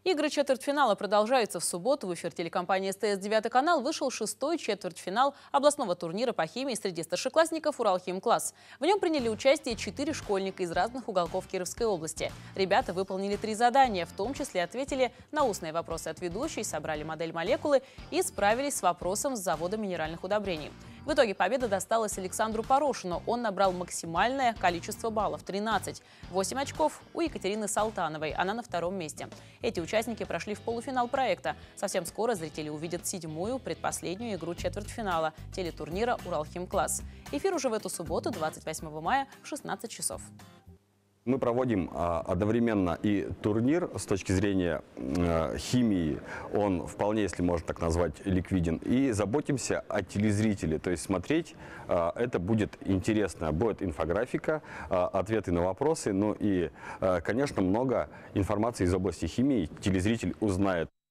Игры четвертьфинала продолжаются в субботу. В эфир телекомпании СТС «9 канал» вышел 6-й четвертьфинал областного турнира по химии среди старшеклассников «Уралхимкласс». В нем приняли участие 4 школьника из разных уголков Кировской области. Ребята выполнили 3 задания, в том числе ответили на устные вопросы от ведущей, собрали модель молекулы и справились с вопросом с завода минеральных удобрений. В итоге победа досталась Александру Порошину. Он набрал максимальное количество баллов – 13. 8 очков у Екатерины Салтановой. Она на 2-м месте. Эти участники прошли в полуфинал проекта. Совсем скоро зрители увидят 7-ю, предпоследнюю игру четвертьфинала телетурнира «Уралхимкласс». Эфир уже в эту субботу, 28 мая, в 16 часов. Мы проводим одновременно и турнир с точки зрения химии, он вполне, если можно так назвать, ликвиден, и заботимся о телезрителе, то есть смотреть это будет интересно, будет инфографика, ответы на вопросы, ну и, конечно, много информации из области химии телезритель узнает.